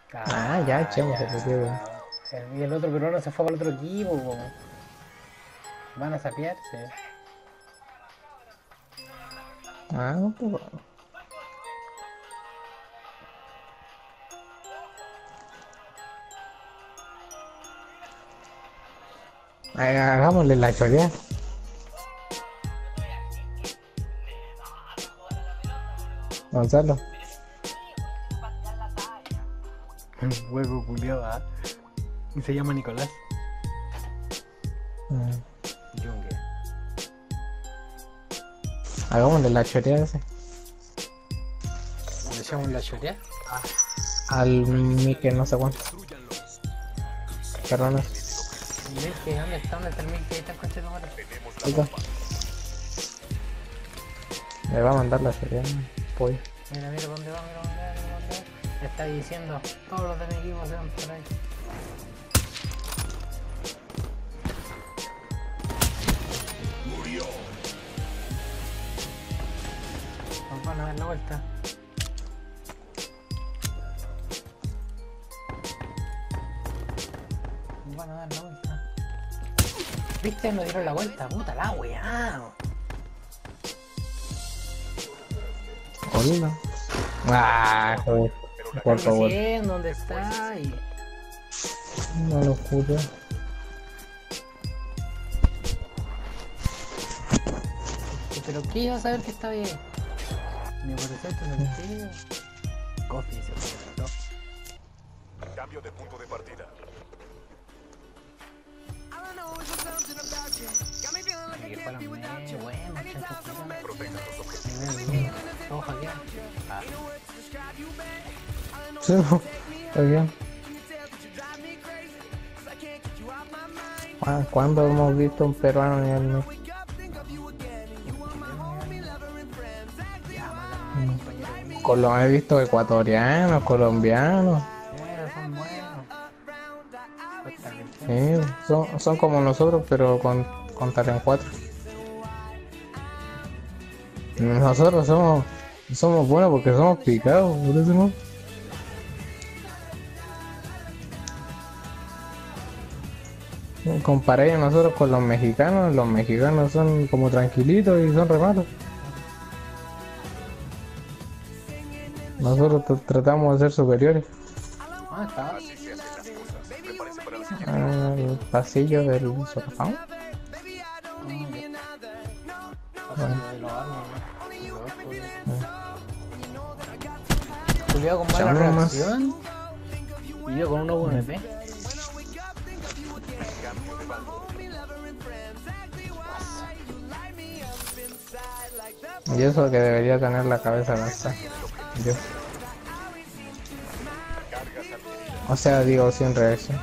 Ah, ya, echemos el equipo. Y el otro peruano se fue para el otro equipo, po. Van a sapearse. Ah, no, pues. Hagámosle la chorea. Gonzalo. Un hueco culiado, ¿ah? Y se llama Nicolás. Junge. Hagámosle la chorea ese. ¿Le echamos la chorea? Al Mike no sé cuánto. Perdona. Milke, ¿dónde está? ¿Dónde está el Milke? Ahí está el coche de tu madre. Ahí está. Le va a mandar la chorea. Pollo. Mira, mira dónde va, mira dónde va, mira dónde va. Le está diciendo, todos los de mi equipo se van por ahí. Nos van a dar la vuelta. Nos van a dar la vuelta. ¿Viste? Nos dieron la vuelta, puta la weá. Hola. Ah, joder. Por favor. ¿Dónde está? Y... No lo juro. ¿Pero qué iba a saber que estaba ahí? Mi parecer te sentido. Coffee se lo. Cambio de punto de partida. Y que fueran medio buenos, Protejan los objetivos. todo hackeado. Ah, Sí, está bien. ¿Cuándo hemos visto un peruano en el Mike? He visto ecuatorianos, colombianos. son buenos. Son como nosotros, pero con Taren 4. Nosotros somos buenos porque somos picados, por eso no. Comparé a nosotros con los mexicanos son como tranquilitos y son re malos. Nosotros tratamos de ser superiores. Ah, estaba. Así se hacen las cosas. Prepárese para la siguiente. El pasillo del sofá. De los armas, ¿no? Juliado con mala Echamos más. reacción. Y yo con una UMP. Y eso que debería tener la cabeza lanzada. Yo. O sea, digo, sin reacción.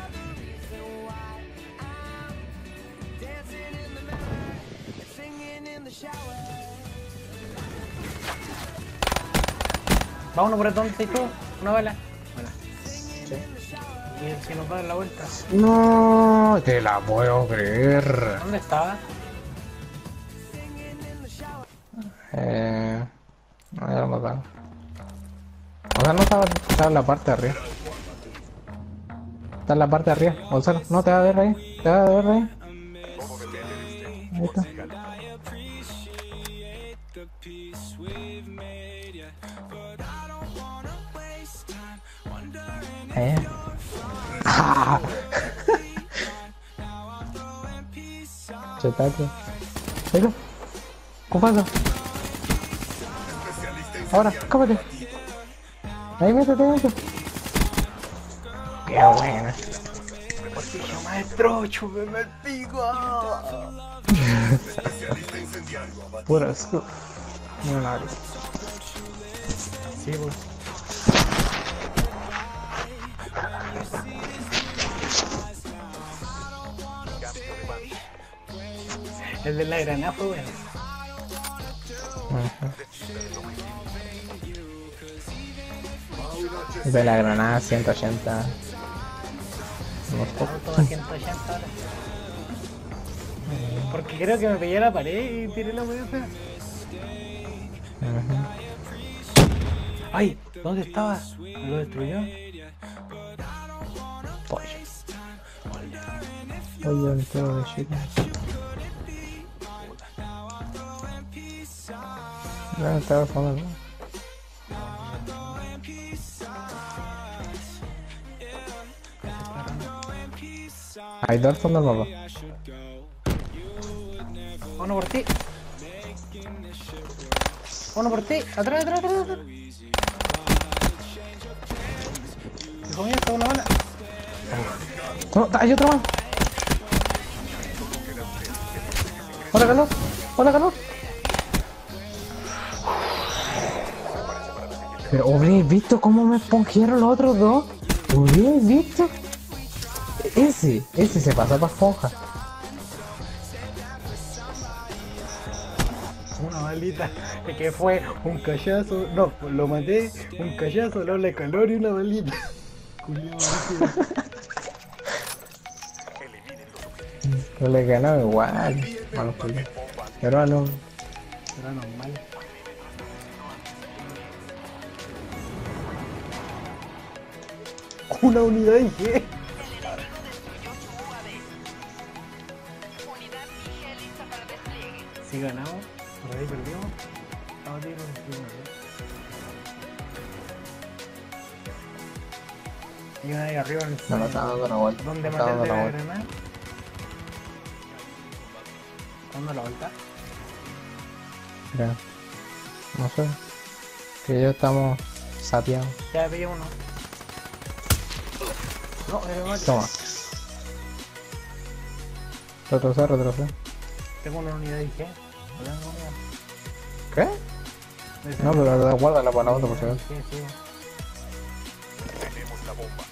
Vámonos por el tonto y todo. Una bala. Bueno. Sí. Y si nos va a dar la vuelta. No, te la puedo creer. ¿Dónde estaba? No, ya lo mataron. O sea, no estaba en la parte de arriba. Está en la parte de arriba. Gonzalo, no te va a ver ahí. Te va a ver ahí. Todo depende de usted. Ahí está. ¡Ah! Chetate. Venga. Ocupado. Ahora, cámate. Ahí métete. Qué buena. Portillo maestro, chúpeme el pico. Especialista incendiario. Pura escudo. No, no, no. Sí, pues. El de la granada fue bueno. De la granada 180. Unos pocos. Todo a 180 ahora. Porque creo que me pegué a la pared y tiré la pelota. ¡Ay! ¿Dónde estaba? ¿Me lo destruyó? Pollo. Pollo entero de chicken. No, estaba al fondo, ¿no? Hay dos al fondo, papá. Uno por ti. Uno por ti. Atrás, atrás, atrás, atrás. Hijo mío, está una bala. No, hay otro más. Hola, calor. Hola, calor. Pero hubierais visto cómo me esponjearon los otros dos. ¿Hubierais visto? Ese se pasa para esponja. Una balita. Es que fue un callazo. No, lo maté. Un callazo, la ola de calor y una balita. Culiao, No le ganaba igual. Malo, culiao. Pero a lo... era normal. Una unidad y qué. Si ganamos, por ahí perdimos. Vamos a tirar un primero. Y una ahí arriba en el No, no estaba dando la vuelta. ¿Dónde No estaba maté dando la la vuelta. granada? ¿Dónde la vuelta? Creo. No sé. Que ya estamos sapeados. Ya pillé uno. No, era más. Toma. Retroceder. Tengo una unidad y qué. No tengo unidad. ¿Qué? No, pero guárdala para la otra por si acaso. Sí, sí. Tenemos la bomba.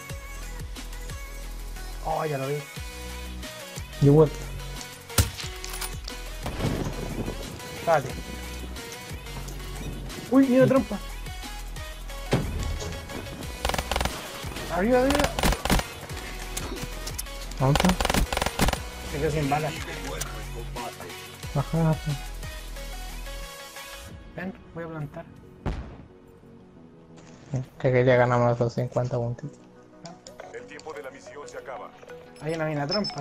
Oh, ya lo vi. You would. Dale. Uy, mira trampa. Arriba, arriba. ¿Dónde está? Se quedó sin balas. Ajá. Ven, voy a plantar. Que quería ganarme los 50 puntitos. El tiempo de la misión se acaba. Hay una mina trampa.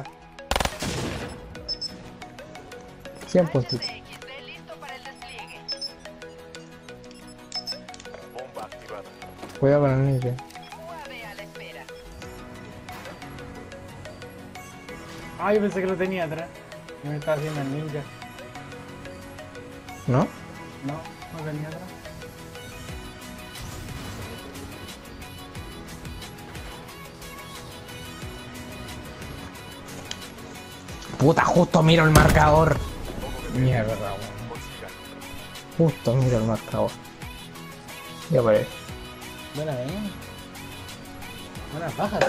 100 puntitos. Bomba activada. Cuidado con el ninja. Ah, yo pensé que lo tenía atrás. Yo me estaba haciendo el ninja. ¿No? No, no tenía atrás. Puta, justo miro el marcador. Mierda, weón. Consigan. Justo miro el marcador. Ya paré. Buena, buenas bajas.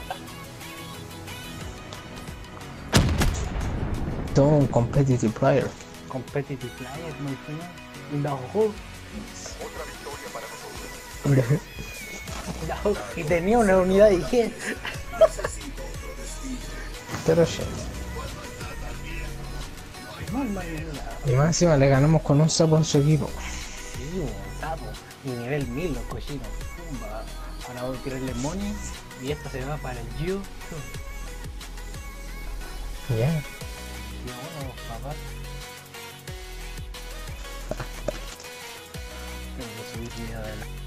Todo un competitive player. Competitive player, muy fino. No, Otra victoria para nosotros. no. Y tenía una unidad y qué. Pero shit. Mal, mal, Y más encima le ganamos con un sapo en su equipo. sí, un sapo. Y nivel 1000 los cochinos. Pumba. Ahora voy a tirarle money y esto se va para el YouTube. Ya. Y bueno, papá. Tengo que subir video de la...